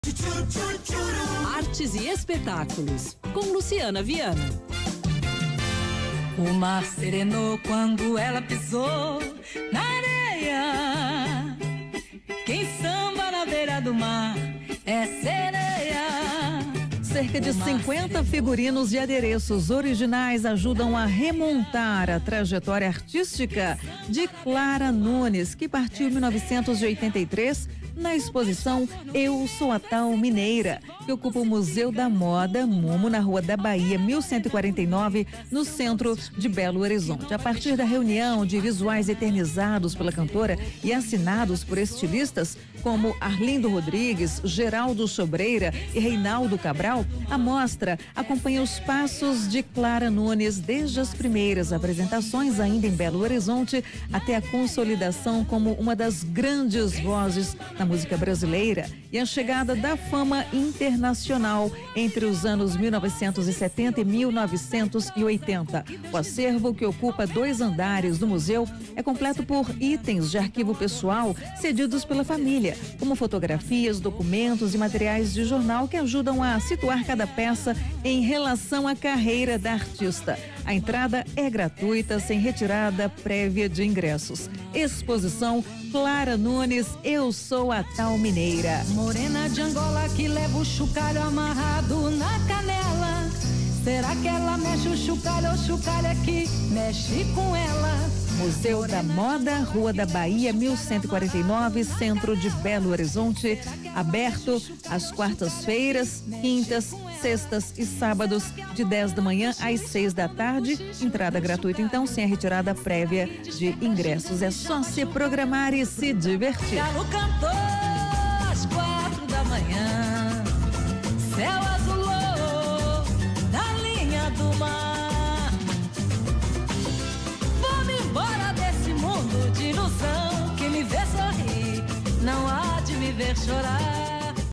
Artes e espetáculos, com Luciana Viana. O mar serenou quando ela pisou na areia. Quem samba na beira do mar é sereia. Cerca de 50 figurinos e adereços originais ajudam a remontar a trajetória artística de Clara Nunes, que partiu em 1983 na exposição Eu Sou a Tal Mineira, que ocupa o Museu da Moda Momo, na Rua da Bahia, 1149, no centro de Belo Horizonte. A partir da reunião de visuais eternizados pela cantora e assinados por estilistas como Arlindo Rodrigues, Geraldo Sobreira e Reinaldo Cabral, a mostra acompanha os passos de Clara Nunes desde as primeiras apresentações ainda em Belo Horizonte até a consolidação como uma das grandes vozes da música brasileira e a chegada da fama internacional entre os anos 1970 e 1980. O acervo, que ocupa 2 andares do museu, é completo por itens de arquivo pessoal cedidos pela família, como fotografias, documentos e materiais de jornal que ajudam a situar cada peça em relação à carreira da artista. A entrada é gratuita, sem retirada prévia de ingressos. Exposição Clara Nunes, Eu Sou a Tal Mineira. Morena de Angola que leva o chocalho amarrado na canela. Será que ela mexe o chocalho ou o chocalho é que mexe com ela? Museu da Moda, Rua da Bahia, 1149, centro de Belo Horizonte, aberto às quartas-feiras, quintas, sextas e sábados, de 10 da manhã às 6 da tarde. Entrada gratuita, então, sem a retirada prévia de ingressos. É só se programar e se divertir. Galo cantou às 4 da manhã, céu azulou na linha do mar. Vamos embora desse mundo de ilusão, que me vê sorrir não há de me ver chorar.